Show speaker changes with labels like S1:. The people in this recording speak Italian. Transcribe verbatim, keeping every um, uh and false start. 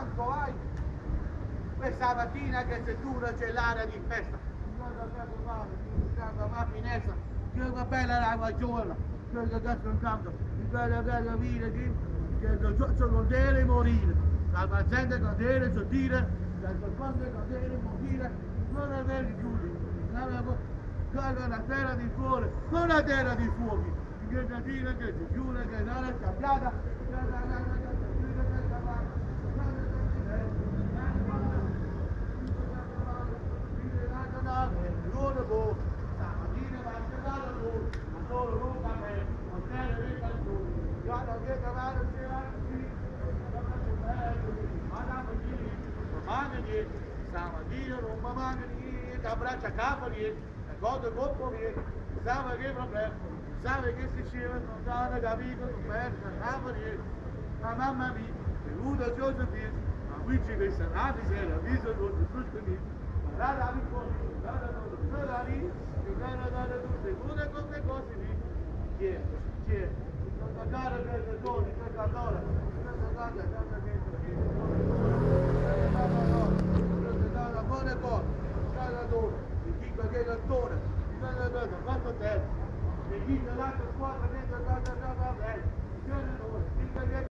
S1: Franco, vai! Questa mattina che c'è dura c'è l'area di festa. Guarda che male, guarda la finestra, che bella la guagliona, che sta scontando, guarda bella vita, che sono delle morire, la paziente cadere, sottile, la seconda cadere, morire, non avere chiudi, guarda la terra di fuori, non la terra di fuochi, che da dire che si chiude, che non è cambiata, stamattina non mi manca niente, abbraccia capo niente, cosa dopo niente, sa che problema, sa che si sceva, non sa capito, non pensa, capo niente, ma mamma mia, venuta Giuseppina, ma qui ci questa nave si era visto tutto, tutto niente, ma la la fuori, la la la la lì, e la la la la tutte, tutte queste cose lì, chi è, chi è, questa cara che è donna, questa donna, questa donna, questa che buone cose, cada dove, e chi che è l'attore, cada dove, quanto tempo, e chi che l'altra squadra dentro casa casa bella, chi che